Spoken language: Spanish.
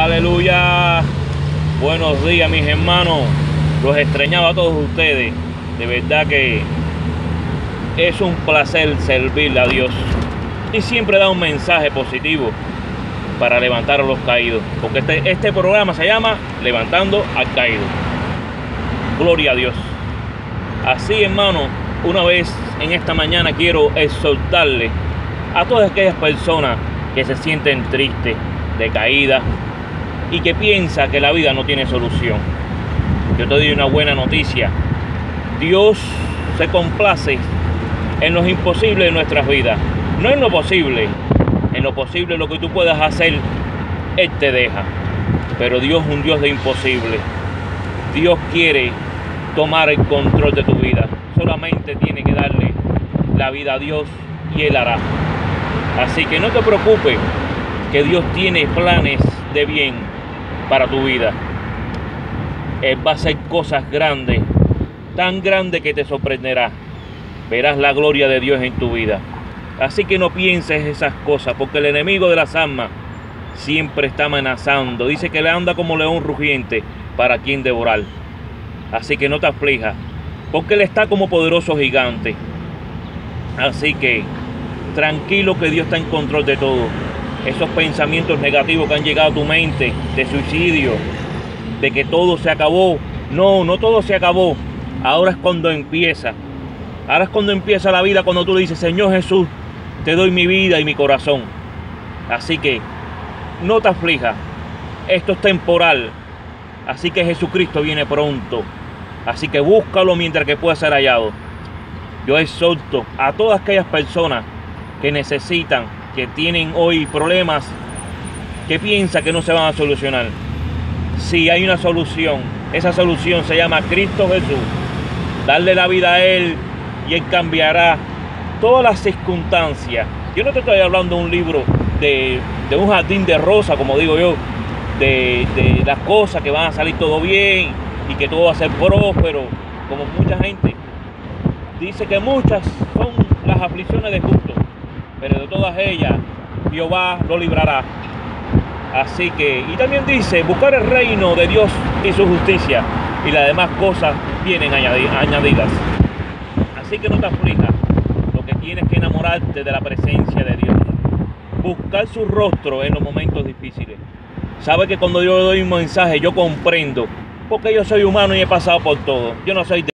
Aleluya. Buenos días, mis hermanos. Los extrañaba a todos ustedes. De verdad que es un placer servirle a Dios. Y siempre da un mensaje positivo para levantar a los caídos. Porque este programa se llama Levantando al Caído. Gloria a Dios. Así, hermano, una vez en esta mañana quiero exhortarle a todas aquellas personas que se sienten tristes, decaídas y que piensan que la vida no tiene solución. Yo te doy una buena noticia. Dios se complace en los imposibles de nuestras vidas. No en lo posible. En lo posible, lo que tú puedas hacer, Él te deja. Pero Dios es un Dios de imposible. Dios quiere tomar el control de tu vida. Solamente tiene que darle la vida a Dios y Él hará. Así que no te preocupes, que Dios tiene planes de bien para tu vida. Él va a hacer cosas grandes, tan grandes que te sorprenderá. Verás la gloria de Dios en tu vida. Así que no pienses esas cosas, porque el enemigo de las almas siempre está amenazando. Dice que le anda como león rugiente para quien devorar. Así que no te aflijas, porque Él está como poderoso gigante. Así que tranquilo, que Dios está en control de todo. Esos pensamientos negativos que han llegado a tu mente, de suicidio, de que todo se acabó. No, no todo se acabó. Ahora es cuando empieza. Ahora es cuando empieza la vida, cuando tú le dices: Señor Jesús, te doy mi vida y mi corazón. Así que no te aflijas. Esto es temporal. Así que Jesucristo viene pronto. Así que búscalo mientras que pueda ser hallado. Yo exhorto a todas aquellas personas que necesitan, que tienen hoy problemas, que piensan que no se van a solucionar. Sí, hay una solución. Esa solución se llama Cristo Jesús. Darle la vida a Él y Él cambiará todas las circunstancias. Yo no te estoy hablando de un libro de un jardín de rosa, como digo yo, de las cosas que van a salir todo bien y que todo va a ser próspero, como mucha gente dice que muchas son las aflicciones de justo, pero de todas ellas Jehová lo librará. Así que, y también dice: buscar el reino de Dios y su justicia, y las demás cosas vienen añadidas. Así que no te aflijas. Lo que tienes que enamorarte de la presencia de Dios, buscar su rostro en los momentos difíciles. Sabe que cuando yo doy un mensaje, yo comprendo, porque yo soy humano y he pasado por todo. Yo no soy